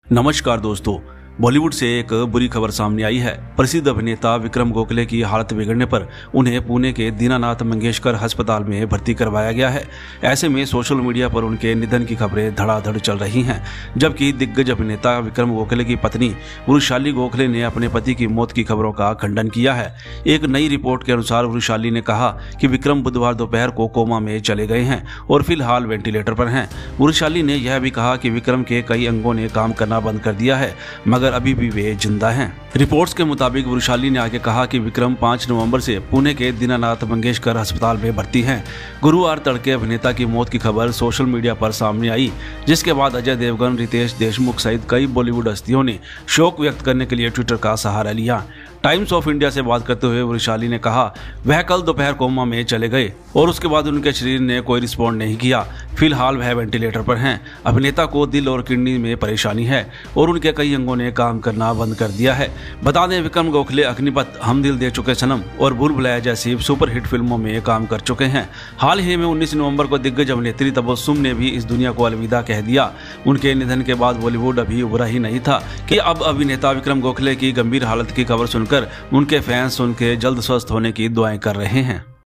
नमस्कार दोस्तों, बॉलीवुड से एक बुरी खबर सामने आई है। प्रसिद्ध अभिनेता विक्रम गोखले की हालत बिगड़ने पर उन्हें पुणे के दीनानाथ मंगेशकर अस्पताल में भर्ती करवाया गया है। ऐसे में सोशल मीडिया पर उनके निधन की खबरें धड़ाधड़ चल रही हैं, जबकि दिग्गज अभिनेता विक्रम गोखले की पत्नी वृषाली गोखले ने अपने पति की मौत की खबरों का खंडन किया है। एक नई रिपोर्ट के अनुसार वृषाली ने कहा कि विक्रम बुधवार दोपहर को कोमा में चले गए हैं और फिलहाल वेंटिलेटर पर हैं। वृषाली ने यह भी कहा कि विक्रम के कई अंगों ने काम करना बंद कर दिया है, मगर अभी भी वे जिंदा हैं। रिपोर्ट्स के मुताबिक वृषाली ने आगे कहा कि विक्रम 5 नवंबर से पुणे के दीनानाथ मंगेशकर अस्पताल में भर्ती हैं। गुरुवार तड़के अभिनेता की मौत की खबर सोशल मीडिया पर सामने आई, जिसके बाद अजय देवगन, रितेश देशमुख सहित कई बॉलीवुड हस्तियों ने शोक व्यक्त करने के लिए ट्विटर का सहारा लिया। टाइम्स ऑफ इंडिया से बात करते हुए वृषाली ने कहा, वह कल दोपहर कोमा में चले गए और उसके बाद उनके शरीर ने कोई रिस्पॉन्ड नहीं किया। फिलहाल वह वेंटिलेटर पर हैं। अभिनेता को दिल और किडनी में परेशानी है और उनके कई अंगों ने काम करना बंद कर दिया है। बता दें, विक्रम गोखले अग्निपथ, हम दिल दे चुके सनम और भूल भुलैया जैसी सुपरहिट फिल्मों में काम कर चुके हैं। हाल ही में 19 नवंबर को दिग्गज अभिनेत्री तबस्सुम ने भी इस दुनिया को अलविदा कह दिया। उनके निधन के बाद बॉलीवुड अभी उभरा ही नहीं था कि अब अभिनेता विक्रम गोखले की गंभीर हालत की खबर सुनकर उनके फैंस उनके जल्द स्वस्थ होने की दुआएं कर रहे हैं।